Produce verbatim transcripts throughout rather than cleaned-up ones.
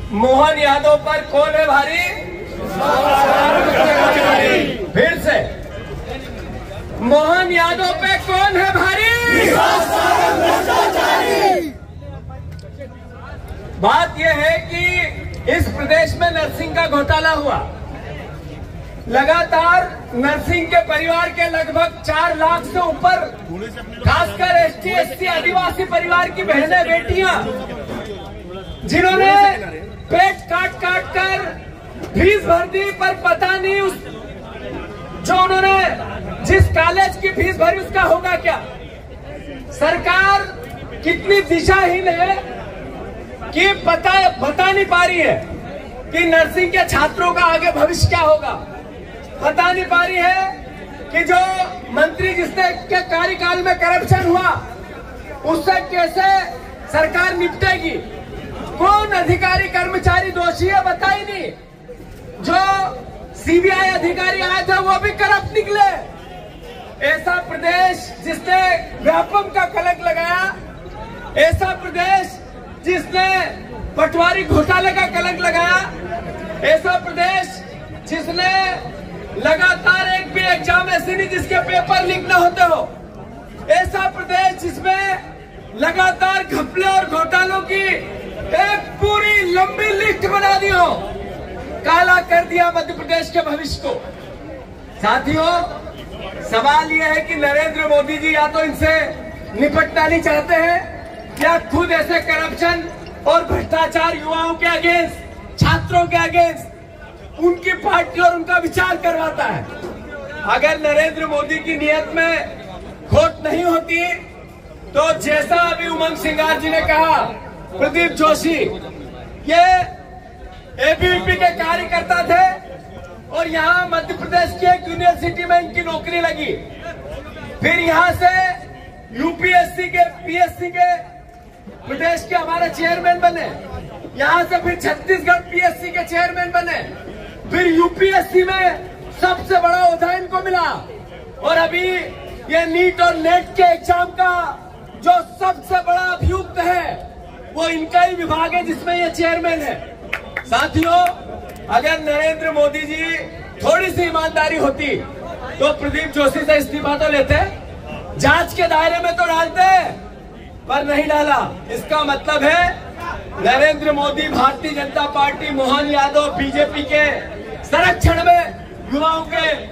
मोहन यादव पर कौन है भारी? फिर से, मोहन यादव पे कौन है भारी? बात यह है कि इस प्रदेश में नर्सिंग का घोटाला हुआ। लगातार नर्सिंग के परिवार के लगभग चार लाख से ऊपर, खासकर एसटी एससी आदिवासी परिवार की बहनें बेटियां, जिन्होंने पेट काट काट कर फीस भर दी, पर पता नहीं उस जो उन्होंने जिस कॉलेज की फीस भरी उसका होगा क्या। सरकार कितनी दिशाहीन है कि पता बता नहीं पा रही है कि नर्सिंग के छात्रों का आगे भविष्य क्या होगा। बता नहीं पा रही है कि जो मंत्री जिसने के कार्यकाल में करप्शन हुआ उससे कैसे सरकार निपटेगी। कौन अधिकारी कर्मचारी दोषी है बता ही नहीं। जो सीबीआई अधिकारी आए थे वो भी करप्ट निकले। ऐसा प्रदेश जिसने व्यापम का कलंक लगाया, ऐसा प्रदेश जिसने पटवारी घोटाले का कलंक लगाया, ऐसा प्रदेश जिसने लगातार एक भी एग्जाम ऐसी नहीं जिसके पेपर लीक न होते हो, ऐसा प्रदेश जिसमें लगातार घपले और घोटालों की एक पूरी लंबी लिस्ट बना दी हो, काला कर दिया मध्य प्रदेश के भविष्य को। साथियों, सवाल यह है कि नरेंद्र मोदी जी या तो इनसे निपटना नहीं चाहते हैं या खुद ऐसे करप्शन और भ्रष्टाचार युवाओं के अगेंस्ट, छात्रों के अगेंस्ट उनकी पार्टी और उनका विचार करवाता है। अगर नरेंद्र मोदी की नीयत में खोट नहीं होती तो जैसा अभी उमंग सिंगार जी ने कहा, प्रदीप जोशी ये एबीवीपी के कार्यकर्ता थे और यहाँ मध्य प्रदेश की एक यूनिवर्सिटी में इनकी नौकरी लगी, फिर यहाँ से यूपीएससी के पीएससी के प्रदेश के हमारे चेयरमैन बने, यहाँ से फिर छत्तीसगढ़ पीएससी के चेयरमैन बने, फिर यूपीएससी में सबसे बड़ा ओहदा इनको मिला, और अभी ये नीट और नेट के एग्जाम का जो सबसे बड़ा अभियुक्त है वो इनका ही विभाग है जिसमें ये चेयरमैन है। साथियों, अगर नरेंद्र मोदी जी थोड़ी सी ईमानदारी होती तो प्रदीप जोशी से इस्तीफा तो लेते, जांच के दायरे में तो डालते, पर नहीं डाला। इसका मतलब है नरेंद्र मोदी, भारतीय जनता पार्टी, मोहन यादव, बीजेपी के संरक्षण में युवाओं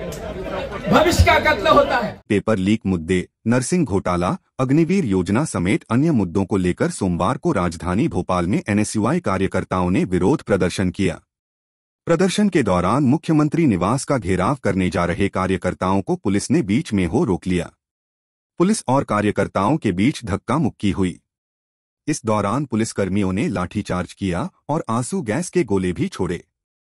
के भविष्य का कत्ल होता है। पेपर लीक मुद्दे, नर्सिंग घोटाला, अग्निवीर योजना समेत अन्य मुद्दों को लेकर सोमवार को राजधानी भोपाल में एनएसयूआई कार्यकर्ताओं ने विरोध प्रदर्शन किया। प्रदर्शन के दौरान मुख्यमंत्री निवास का घेराव करने जा रहे कार्यकर्ताओं को पुलिस ने बीच में हो रोक लिया। पुलिस और कार्यकर्ताओं के बीच धक्का मुक्की हुई। इस दौरान पुलिसकर्मियों ने लाठीचार्ज किया और आंसू गैस के गोले भी छोड़े,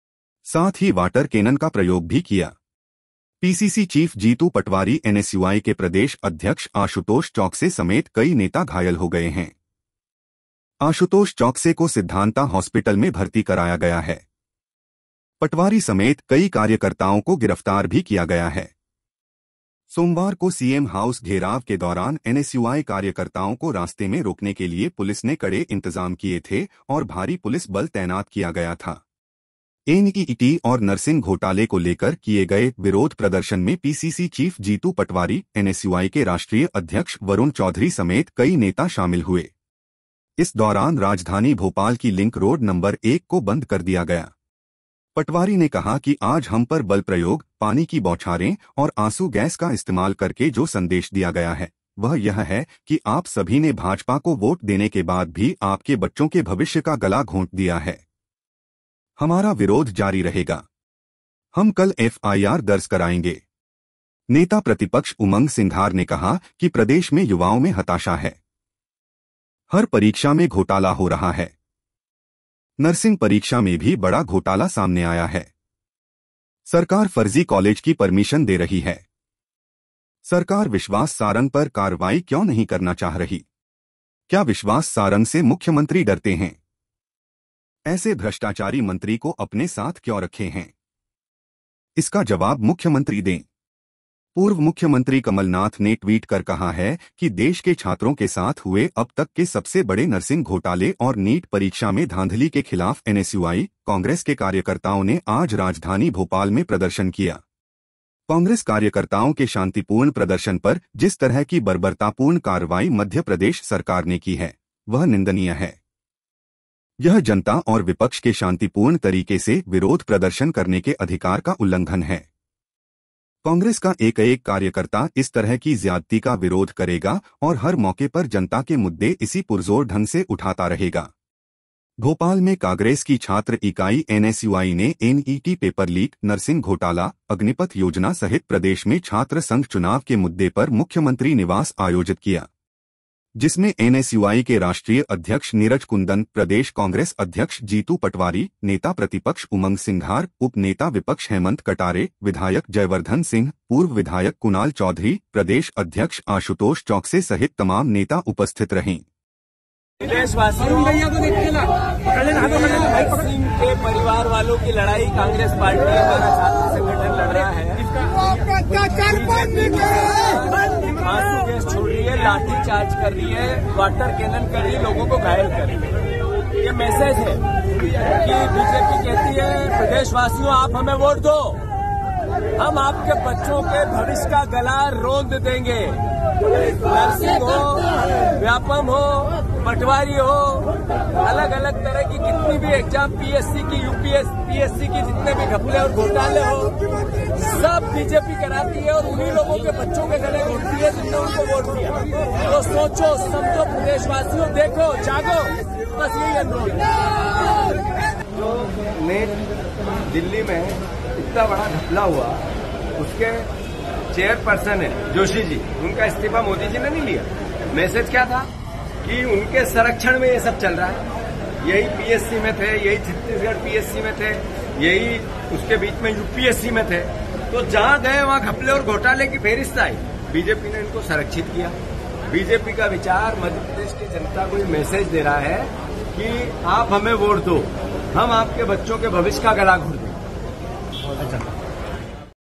साथ ही वाटर कैनन का प्रयोग भी किया। PCC chief Jitu Patwari, NSUI के प्रदेश अध्यक्ष आशुतोष चौकसे समेत कई नेता घायल हो गए हैं। आशुतोष चौकसे को सिद्धांता हॉस्पिटल में भर्ती कराया गया है। पटवारी समेत कई कार्यकर्ताओं को गिरफ्तार भी किया गया है। सोमवार को सीएम हाउस घेराव के दौरान एनएसयूआई कार्यकर्ताओं को रास्ते में रोकने के लिए पुलिस ने कड़े इंतजाम किए थे और भारी पुलिस बल तैनात किया गया था। एनईईटी और नर्सिंग घोटाले को लेकर किए गए विरोध प्रदर्शन में PCC chief Jitu Patwari, NSUI के राष्ट्रीय अध्यक्ष वरुण चौधरी समेत कई नेता शामिल हुए। इस दौरान राजधानी भोपाल की लिंक रोड नंबर एक को बंद कर दिया गया। पटवारी ने कहा कि आज हम पर बल प्रयोग, पानी की बौछारें और आंसू गैस का इस्तेमाल करके जो संदेश दिया गया है वह यह है कि आप सभी ने भाजपा को वोट देने के बाद भी आपके बच्चों के भविष्य का गला घोंट दिया है। हमारा विरोध जारी रहेगा। हम कल एफआईआर दर्ज कराएंगे। नेता प्रतिपक्ष उमंग सिंघार ने कहा कि प्रदेश में युवाओं में हताशा है। हर परीक्षा में घोटाला हो रहा है। नर्सिंग परीक्षा में भी बड़ा घोटाला सामने आया है। सरकार फर्जी कॉलेज की परमिशन दे रही है। सरकार विश्वास सारंग पर कार्रवाई क्यों नहीं करना चाह रही? क्या विश्वास सारंग से मुख्यमंत्री डरते हैं? ऐसे भ्रष्टाचारी मंत्री को अपने साथ क्यों रखे हैं? इसका जवाब मुख्यमंत्री दें। पूर्व मुख्यमंत्री कमलनाथ ने ट्वीट कर कहा है कि देश के छात्रों के साथ हुए अब तक के सबसे बड़े नर्सिंग घोटाले और नीट परीक्षा में धांधली के खिलाफ एनएसयूआई कांग्रेस के कार्यकर्ताओं ने आज राजधानी भोपाल में प्रदर्शन किया। कांग्रेस कार्यकर्ताओं के शांतिपूर्ण प्रदर्शन पर जिस तरह की बर्बरतापूर्ण कार्रवाई मध्य प्रदेश सरकार ने की है वह निंदनीय है। यह जनता और विपक्ष के शांतिपूर्ण तरीके से विरोध प्रदर्शन करने के अधिकार का उल्लंघन है। कांग्रेस का एक एक कार्यकर्ता इस तरह की ज्यादती का विरोध करेगा और हर मौके पर जनता के मुद्दे इसी पुरजोर ढंग से उठाता रहेगा। भोपाल में कांग्रेस की छात्र इकाई एनएसयूआई ने एनईटी पेपर लीक, नर्सिंग घोटाला, अग्निपथ योजना सहित प्रदेश में छात्र संघ चुनाव के मुद्दे पर मुख्यमंत्री निवास आयोजित किया, जिसमें एनएसयूआई के राष्ट्रीय अध्यक्ष नीरज कुंदन, प्रदेश कांग्रेस अध्यक्ष जीतू पटवारी, नेता प्रतिपक्ष उमंग सिंघार, उप नेता विपक्ष हेमंत कटारे, विधायक जयवर्धन सिंह, पूर्व विधायक कुणाल चौधरी, प्रदेश अध्यक्ष आशुतोष चौकसे सहित तमाम नेता उपस्थित रहे। देशवासियों सिंह के परिवार वालों की लड़ाई कांग्रेस पार्टी हमारा छात्र संगठन लड़ रहा है। आंसू गैस छोड़ रही है, लाठी चार्ज कर रही है, वाटर कैनन कर रही है, लोगों को घायल कर रही है। ये मैसेज है कि बीजेपी कहती है प्रदेशवासियों आप हमें वोट दो, हम आपके बच्चों के भविष्य का गला रोंद देंगे। नर्सिंग हो, व्यापम हो, पटवारी हो, अलग अलग तरह की कितनी भी एग्जाम, पीएससी की, यूपीएससी, पीएससी की जितने भी घपले और घोटाले हो, सब बीजेपी कराती है और उन्हीं लोगों के बच्चों के गले घोटती है जिनने उनको वोट दिया। तो सोचो, समझो, प्रदेशवासियों देखो, जागो, बस यही अनुरोध है। जो नेट दिल्ली में इतना बड़ा घपला हुआ, उसके चेयरपर्सन है जोशी जी, उनका इस्तीफा मोदी जी ने नहीं लिया। मैसेज क्या था कि उनके संरक्षण में ये सब चल रहा है। यही पीएससी में थे, यही छत्तीसगढ़ पीएससी में थे, यही उसके बीच में यूपीएससी में थे। तो जहां गए वहां घपले और घोटाले की फेरिस्त आई। बीजेपी ने इनको संरक्षित किया। बीजेपी का विचार मध्य प्रदेश की जनता को ये मैसेज दे रहा है कि आप हमें वोट दो, हम आपके बच्चों के भविष्य का गला घोट देंगे। अच्छा।